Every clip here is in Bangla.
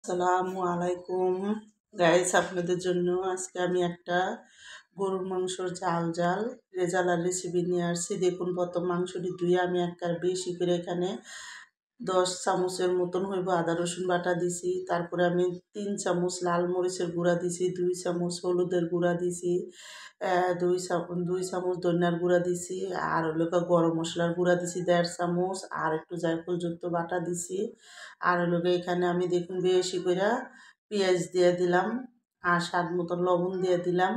আসসালামু আলাইকুম গাইস, আপনাদের জন্য আজকে আমি একটা গরুর মাংসর ঝাল রেজালার রেসিপি নিয়ে আসছি। দেখুন, প্রথম মাংসটি ধুয়ে আমি একবার বেশি করে এখানে 10 চামচের মতন হইব আদা রসুন বাটা দিছি। তারপরে আমি 3 চামচ লাল মরিচের গুঁড়া দিছি, 2 চামচ হলুদের গুঁড়া দিছি, 2 চামচ ধনিয়ার গুঁড়া দিছি, আর হলো গরম মশলার গুঁড়া দিছি 1.5 চামচ, আর একটু জায়ফলযুক্ত বাটা দিছি। আর হলো এখানে আমি দেখুন বেশি করে পেঁয়াজ দিয়ে দিলাম, আর স্বাদ মতন লবণ দিয়ে দিলাম।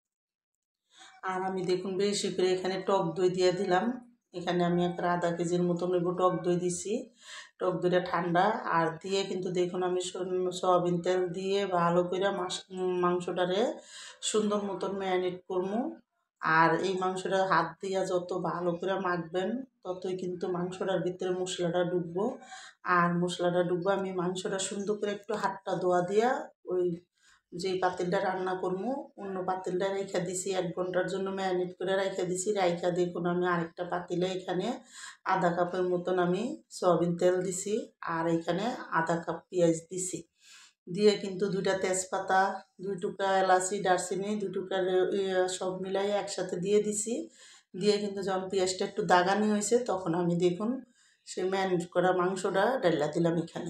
আর আমি দেখুন বেশি করে এখানে টক দই দিয়ে দিলাম। এখানে আমি একটা আধা কেজির মতন টক দই দিছি। টক দইটা ঠান্ডা আর দিয়ে কিন্তু দেখুন আমি সয়াবিন তেল দিয়ে ভালো করে মাংসটারে সুন্দর মতন ম্যারিনেট করবো। আর এই মাংসটা হাত দিয়ে যত ভালো করে মাখবেন ততই কিন্তু মাংসটার ভিতরে মশলাটা ঢুকবো। আর মশলাটা ঢুকবো, আমি মাংসটা সুন্দর করে একটু হাতটা ধোয়া দিয়া ওই যে পাতিলটা রান্না করবো অন্য পাতিলটা রেখে দিছি, 1 ঘন্টার জন্য ম্যারিনেট করে রেখে দিছি। রাইখা দেখুন আমি আরেকটা পাতিলে এখানে আধা কাপের মতন আমি সয়াবিন তেল দিছি, আর এখানে আধা কাপ পেঁয়াজ দিছি। দিয়ে কিন্তু 2টা তেজপাতা, 2 টুকরা এলাচি, দারচিনি, 2 টুকরা সব মিলাই একসাথে দিয়ে দিছি। দিয়ে কিন্তু যখন পেঁয়াজটা একটু দাগানি হয়েছে তখন আমি দেখুন সে ম্যারিনেট করা মাংসটা ডাইলা দিলাম এখানে।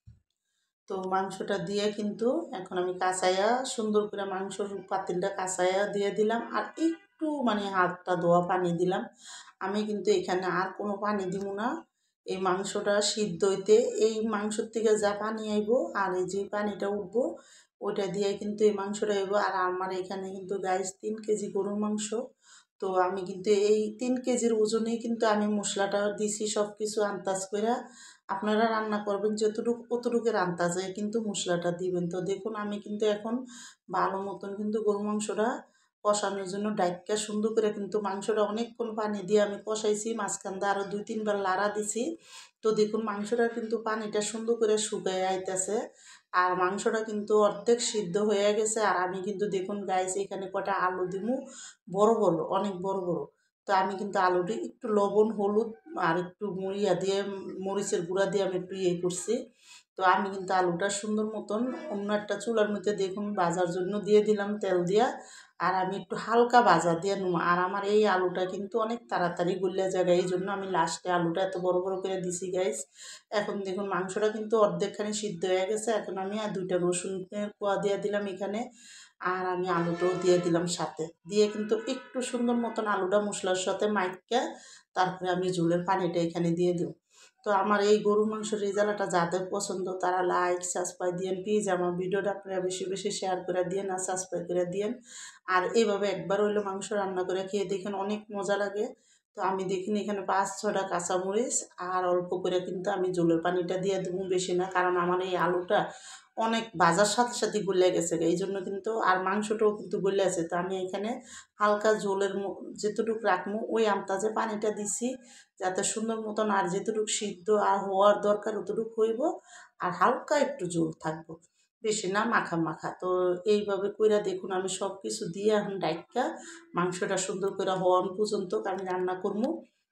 তো মাংসটা দিয়ে কিন্তু এখন আমি কাঁচাইয়া সুন্দর করে মাংসর পাতিলটা কাঁচাইয়া দিয়ে দিলাম, আর একটু হাতটা ধোয়া পানি দিলাম। আমি কিন্তু এখানে আর কোনো পানি দিব না। এই মাংসটা সিদ্ধ হইতে এই মাংসর থেকে যা পানি আইব আর এই যে পানিটা উঠবো ওইটা দিয়ে কিন্তু এই মাংসটা আইব। আর আমার এখানে কিন্তু গাইস 3 কেজি গরুর মাংস। তো আমি কিন্তু এই 3 কেজির ওজনেই কিন্তু আমি মশলাটা দিছি, সব কিছু আন্দাজ করে। আপনারা রান্না করবেন যতটুকু অতটুকুর আন্দাজে কিন্তু মশলাটা দিবেন। তো দেখুন আমি কিন্তু এখন ভালো মতন কিন্তু গরু মাংসটা কষানোর জন্য ডাইক্কা সুন্দর করে কিন্তু মাংসটা অনেকক্ষণ পানি দিয়ে আমি কষাইছি, মাঝখান দিয়ে আরও 2-3 বার লাড়া দিছি। তো দেখুন মাংসটা কিন্তু পানিটা সুন্দর করে শুকায় আইতেছে, আর মাংসটা কিন্তু অর্ধেক সিদ্ধ হয়ে গেছে। আর আমি কিন্তু দেখুন গাইস এখানে কটা আলু দিমু, বড় বড়, অনেক বড় বড়। তো আমি কিন্তু আলুটি একটু লবণ হলুদ আর একটু দিয়ে মরিচের গুঁড়া দিয়ে আমি একটু করছি। তো আমি কিন্তু আলুটা সুন্দর মতন অন্য একটা চুলার মধ্যে দেখুন ভাজার জন্য দিয়ে দিলাম তেল দিয়া। আর আমি একটু হালকা ভাজা দিয়ে নেবো। আর আমার এই আলুটা কিন্তু অনেক তাড়াতাড়ি গলিয়া যায়, এই জন্য আমি লাস্টে আলুটা এত বড় বড় করে দিছি গাইস। এখন দেখুন মাংসটা কিন্তু অর্ধেকখানি সিদ্ধ হয়ে গেছে। এখন আমি আর 2টা রসুনের কোয়া দিয়ে দিলাম এখানে, আর আমি আলুটাও দিয়ে দিলাম সাথে। দিয়ে কিন্তু একটু সুন্দর মতন আলুটা মশলার সাথে মাইকা তারপরে আমি ঝোলের পানিটা এখানে দিয়ে দেব। তো আমার এই গরুর মাংসের রেজালাটা যাদের পছন্দ তারা লাইক সাবস্ক্রাইব দিয়েন প্লিজ। আমার ভিডিওটা আপনারা বেশি বেশি শেয়ার করে দিয়েন আর সাবস্ক্রাইব করে দিয়েন। আর এইভাবে একবার হইলো মাংস রান্না করে খেয়ে দেখেন, অনেক মজা লাগে। তো আমি দেখিনি এখানে 5-6টা কাঁচামরিচ আর অল্প করে কিন্তু আমি ঝোলের পানিটা দিয়ে দেবো, বেশি না, কারণ আমার এই আলুটা অনেক ভাজার সাথে সাথে গলে গেছে, এই জন্য কিন্তু। আর মাংসটাও কিন্তু গলে আছে। তো আমি এখানে হালকা ঝোলের যেতটুকু রাখবো ওই আন্দাজে পানিটা দিছি, যাতে সুন্দর মতন আর যেতটুকু সিদ্ধ আর হওয়ার দরকার অতটুকু হইব, আর হালকা একটু ঝোল থাকবো, বেশি না মাখা মাখা। তো এইভাবে কইরা দেখুন আমি সব কিছু দিয়ে এখন ডাইক্কা মাংসটা সুন্দর করে হওয়ান পর্যন্ত আমি রান্না করবো।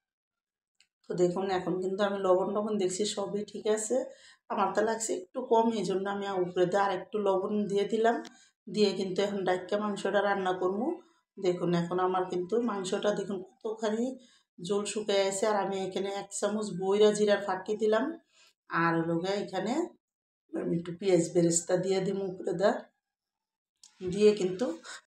তো দেখুন এখন কিন্তু আমি লবণ টবণ দেখছি সবই ঠিক আছে। আমার তো লাগছে একটু কম, এই জন্য আমি উপরে দিয়ে আর একটু লবণ দিয়ে দিলাম। দিয়ে কিন্তু এখন ডাইক্কা মাংসটা রান্না করবো। দেখুন এখন আমার কিন্তু মাংসটা দেখুন কতখানি জল শুকিয়ে আছে। আর আমি এখানে 1 চামচ বইরা জিরার ফাঁকি দিলাম। আর লোকে এখানে আমি একটু পেঁয়াজ বেরেস্তা দিয়ে দিব উপরে দিয়ে কিন্তু